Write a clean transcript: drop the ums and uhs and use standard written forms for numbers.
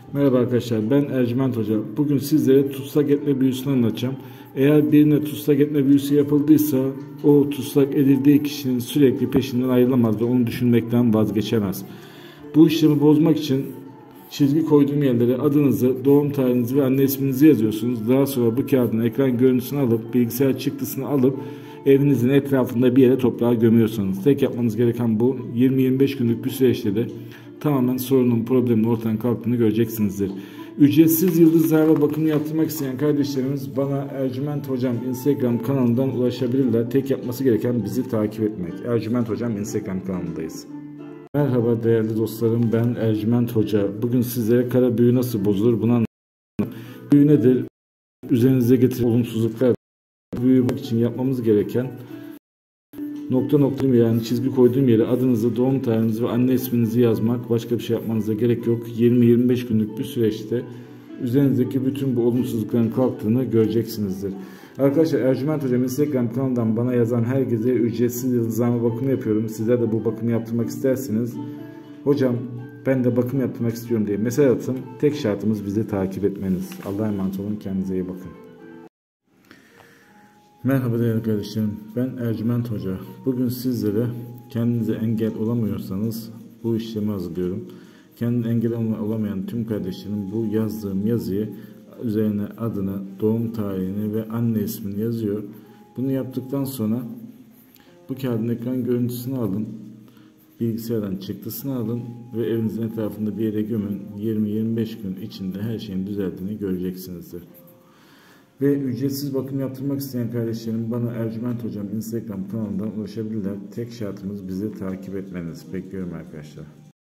Merhaba arkadaşlar, ben Ercüment Hoca. Bugün sizlere tutsak etme büyüsünü anlatacağım. Eğer birine tutsak etme büyüsü yapıldıysa o tutsak edildiği kişinin sürekli peşinden ayrılamaz ve onu düşünmekten vazgeçemez. Bu işlemi bozmak için çizgi koyduğum yerlere adınızı, doğum tarihinizi ve anne isminizi yazıyorsunuz. Daha sonra bu kağıdın ekran görüntüsünü alıp bilgisayar çıktısını alıp evinizin etrafında bir yere toprağa gömüyorsunuz. Tek yapmanız gereken bu. 20-25 günlük bir süreçte de tamamen sorunun, problemin ortadan kalktığını göreceksinizdir. Ücretsiz yıldızlarla bakımı yaptırmak isteyen kardeşlerimiz bana Ercüment Hocam Instagram kanalından ulaşabilirler. Tek yapması gereken bizi takip etmek. Ercüment Hocam Instagram kanalındayız. Merhaba değerli dostlarım, ben Ercüment Hoca. Bugün sizlere kara büyü nasıl bozulur bunu anlatacağım. Büyü nedir? Üzerinize getiren olumsuzluklar. Büyü için yapmamız gereken yani çizgi koyduğum yere adınızı, doğum tarihinizi ve anne isminizi yazmak. Başka bir şey yapmanıza gerek yok. 20-25 günlük bir süreçte üzerinizdeki bütün bu olumsuzlukların kalktığını göreceksinizdir. Arkadaşlar, Ercüment Hocam Instagram kanalından bana yazan herkese ücretsiz yıldızlama bakımı yapıyorum. Sizler de bu bakımı yaptırmak isterseniz, hocam ben de bakım yaptırmak istiyorum diye mesaj atın. Tek şartımız bizi takip etmeniz. Allah'a emanet olun, kendinize iyi bakın. Merhaba değerli kardeşlerim, ben Ercüment Hoca. Bugün sizlere kendinize engel olamıyorsanız bu işlemi hazırlıyorum. Kendine engel olamayan tüm kardeşlerim bu yazdığım yazıyı üzerine adını, doğum tarihini ve anne ismini yazıyor. Bunu yaptıktan sonra bu kağıdın ekran görüntüsünü alın, bilgisayardan çıktısını alın ve evinizin etrafında bir yere gömün. 20-25 gün içinde her şeyin düzeldiğini göreceksinizdir. Ve ücretsiz bakım yaptırmak isteyen kardeşlerim bana Ercüment Hocam Instagram kanalından ulaşabilirler. Tek şartımız bizi takip etmeniz. Bekliyorum arkadaşlar.